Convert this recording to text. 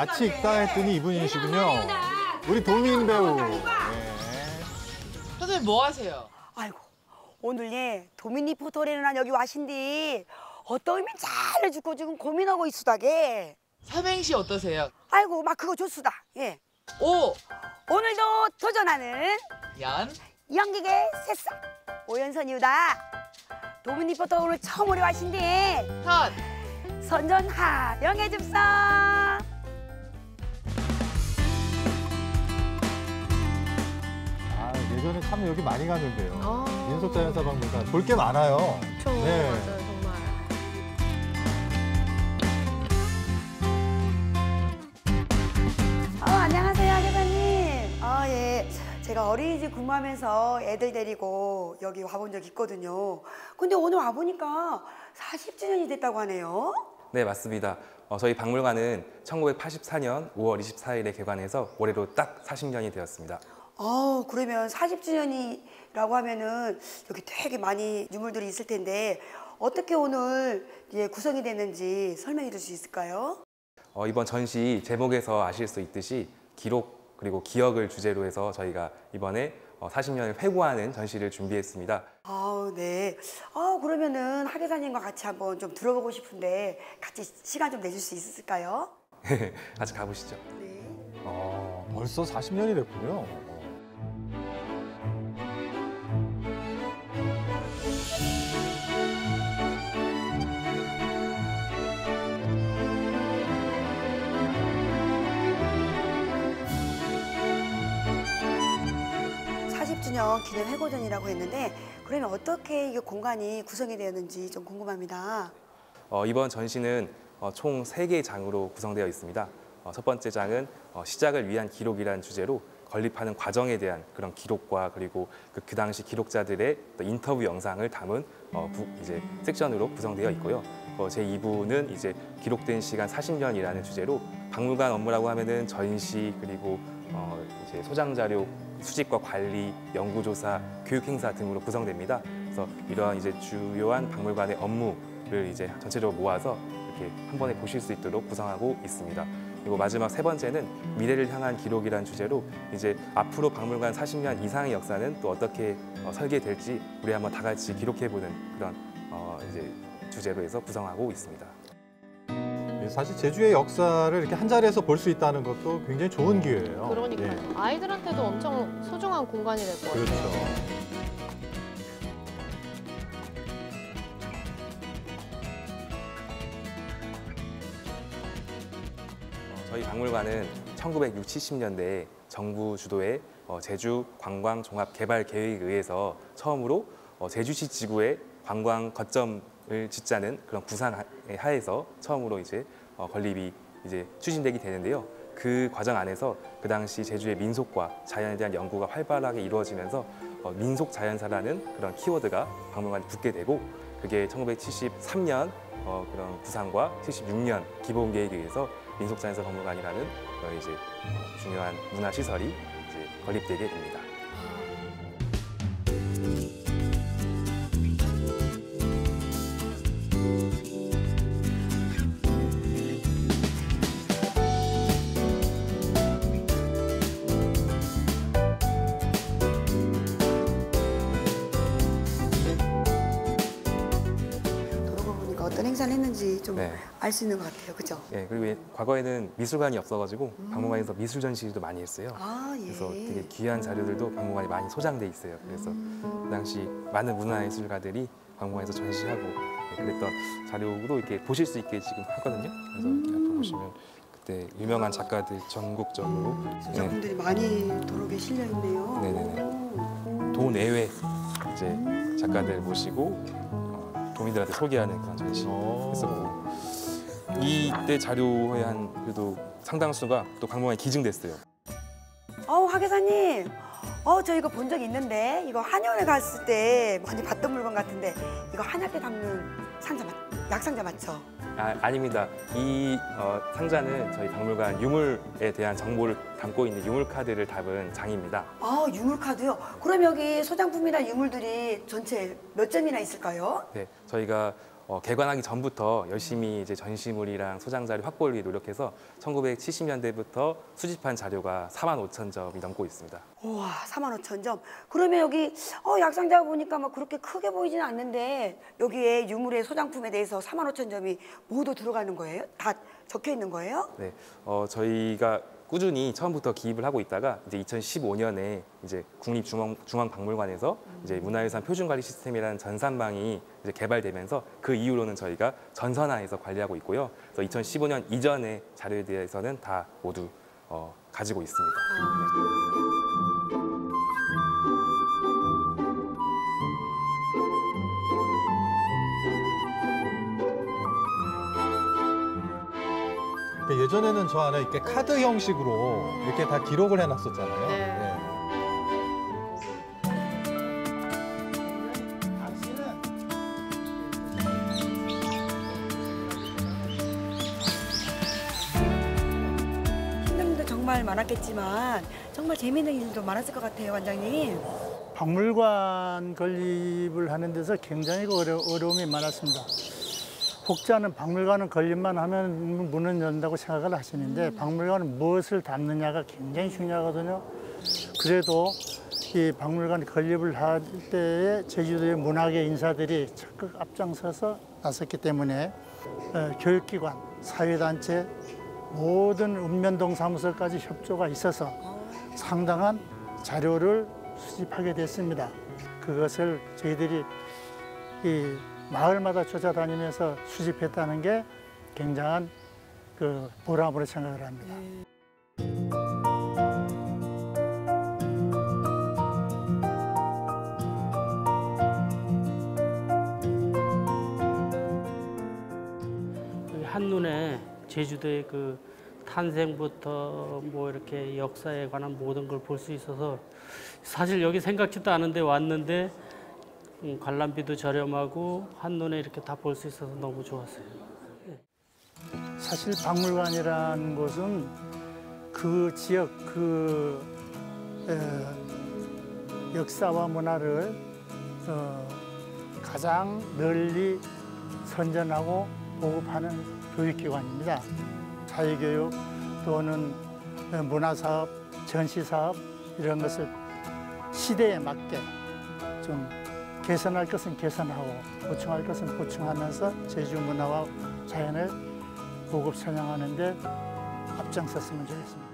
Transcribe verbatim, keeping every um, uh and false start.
마치 있다 했더니 이분이시군요. 우리 도민 배우. 네. 선생님 뭐 하세요? 아이고, 오늘 예 도민 리포터라는 여기 와신디 어떤 의미 잘 해주고 지금 고민하고 있수다게. 삼행시 어떠세요? 아이고, 막 그거 좋수다. 예. 오! 오늘도 도전하는 연! 연기계 새싹 오연선이다. 도민 리포터 오늘 처음 우리 와신디 선! 선전하 영해줍사. 아, 예전에 참 여기 많이 갔는데요. 아. 민속자연사박물관 볼 게 많아요. 그렇죠. 네. 맞아요, 정말. 어, 안녕하세요, 하교사님. 아, 예. 제가 어린이집 근무하면서 애들 데리고 여기 와본 적 있거든요. 근데 오늘 와보니까 사십 주년이 됐다고 하네요. 네, 맞습니다. 어, 저희 박물관은 천구백팔십사 년 오월 이십사일에 개관해서 올해로 딱 사십 년이 되었습니다. 어, 그러면 사십 주년이라고 하면은 여기 되게 많이 유물들이 있을 텐데 어떻게 오늘 예, 구성이 됐는지 설명해 줄 수 있을까요? 어, 이번 전시 제목에서 아실 수 있듯이 기록 그리고 기억을 주제로 해서 저희가 이번에 어, 사십 년을 회고하는 전시를 준비했습니다. 아, 네. 아, 그러면은 하교사님과 같이 한번 좀 들어보고 싶은데 같이 시간 좀 내줄 수 있을까요? 같이 가보시죠. 네. 어, 벌써 사십 년이 됐군요. 사십 주년 기념 회고전이라고 했는데 그러면 어떻게 이 공간이 구성이 되었는지 좀 궁금합니다. 어, 이번 전시는 어, 총 세 개의 장으로 구성되어 있습니다. 어, 첫 번째 장은 어, 시작을 위한 기록이라는 주제로 건립하는 과정에 대한 그런 기록과 그리고 그, 그 당시 기록자들의 또 인터뷰 영상을 담은 어, 부, 이제 섹션으로 구성되어 있고요. 어, 제이 부는 이제 기록된 시간 사십 년이라는 주제로 박물관 업무라고 하면은 전시 그리고 어, 이제 소장 자료 수집과 관리, 연구조사, 교육행사 등으로 구성됩니다. 그래서 이러한 이제 주요한 박물관의 업무를 이제 전체적으로 모아서 이렇게 한 번에 보실 수 있도록 구성하고 있습니다. 그리고 마지막 세 번째는 미래를 향한 기록이라는 주제로 이제 앞으로 박물관 사십 년 이상의 역사는 또 어떻게 어, 설계될지 우리 한번 다 같이 기록해보는 그런 어, 이제 주제로 해서 구성하고 있습니다. 사실 제주의 역사를 이렇게 한 자리에서 볼 수 있다는 것도 굉장히 좋은 기회예요. 그러니까요. 예. 아이들한테도 엄청 소중한 공간이 될 것 같아요. 그렇죠. 저희 박물관은 천구백육십, 칠십 년대에 정부 주도의 어, 제주 관광 종합 개발 계획에 의해서 처음으로 어, 제주시 지구의 관광 거점을 짓자는 그런 구상 하에서 처음으로 이제 어, 건립이 이제 추진되게 되는데요. 그 과정 안에서 그 당시 제주의 민속과 자연에 대한 연구가 활발하게 이루어지면서 어, 민속 자연사라는 그런 키워드가 박물관에 붙게 되고 그게 천구백칠십삼 년 어, 그런 구상과 칠십육 년 기본 계획에 의해서 민속자연사 박물관이라는 어, 이제 어, 중요한 문화 시설이 이제 건립되게 됩니다. 어떤 행사를 했는지 좀 알 수 네. 있는 것 같아요. 그죠? 네, 그리고 과거에는 미술관이 없어가지고 음. 박물관에서 미술 전시도 많이 했어요. 아, 예. 그래서 되게 귀한 자료들도 박물관에 많이 소장돼 있어요. 그래서 음. 그 당시 많은 문화예술가들이 박물관에서 전시하고 네, 그랬던 자료로 이렇게 보실 수 있게 지금 하거든요. 그래서 이렇게 앞에 보시면 그때 유명한 작가들 전국적으로 작품들이 네. 많이 도록에 실려 있네요. 네네네. 도 내외 이제 작가들 모시고. 도민들한테 소개하는 그런 전시 했었고 이때 자료에 한 그래도 상당수가 또 박물관에 기증됐어요. 어우, 하교사님, 어, 저 이거 본 적 있는데 이거 한의원에 갔을 때 많이 봤던 물건 같은데 이거 한약 때 담는 상자 맞, 약상자 맞죠? 아, 아닙니다. 이 어, 상자는 저희 박물관 유물에 대한 정보를 담고 있는 유물 카드를 담은 장입니다. 아, 유물 카드요? 그럼 여기 소장품이나 유물들이 전체 몇 점이나 있을까요? 네, 저희가 어, 개관하기 전부터 열심히 이제 전시물이랑 소장 자료 확보를 위해 노력해서 천구백칠십 년대부터 수집한 자료가 사만 오천 점이 넘고 있습니다. 우와, 사만 오천 점. 그러면 여기 어, 약상자 보니까 막 그렇게 크게 보이지는 않는데 여기에 유물의 소장품에 대해서 사만 오천 점이 모두 들어가는 거예요? 다 적혀 있는 거예요? 네, 어, 저희가 꾸준히 처음부터 기입을 하고 있다가 이제 이천십오 년에 이제 국립중앙박물관에서 이제 문화유산 표준관리 시스템이라는 전산망이 이제 개발되면서 그 이후로는 저희가 전산화해서 관리하고 있고요. 그래서 이천십오 년 이전의 자료에 대해서는 다 모두 어, 가지고 있습니다. 그러니까 예전에는 저 안에 이렇게 카드 형식으로 이렇게 다 기록을 해놨었잖아요. 네. 힘든 일도 정말 많았겠지만 정말 재미있는 일도 많았을 것 같아요, 원장님. 박물관 건립을 하는 데서 굉장히 어려, 어려움이 많았습니다. 혹자는 박물관은 건립만 하면 문은 연다고 생각을 하시는데 박물관은 무엇을 담느냐가 굉장히 중요하거든요. 그래도 이 박물관 건립을 할 때에 제주도의 문학의 인사들이 적극 앞장서서 나섰기 때문에 교육기관, 사회단체, 모든 읍면동 사무소까지 협조가 있어서 상당한 자료를 수집하게 됐습니다. 그것을 저희들이 이 마을마다 쫓아다니면서 수집했다는 게 굉장한 그 보람으로 생각을 합니다. 한눈에 제주도의 그 탄생부터 뭐 이렇게 역사에 관한 모든 걸 볼 수 있어서 사실 여기 생각지도 않은데 왔는데 음, 관람비도 저렴하고 한눈에 이렇게 다 볼 수 있어서 너무 좋았어요. 사실 박물관이라는 곳은 그 지역 그 에, 역사와 문화를 어, 가장 널리 선전하고 보급하는 교육기관입니다. 사회교육 또는 문화사업, 전시사업 이런 것을 시대에 맞게 좀 개선할 것은 개선하고 보충할 것은 보충하면서 제주 문화와 자연을 보급 선양하는 데 앞장섰으면 좋겠습니다.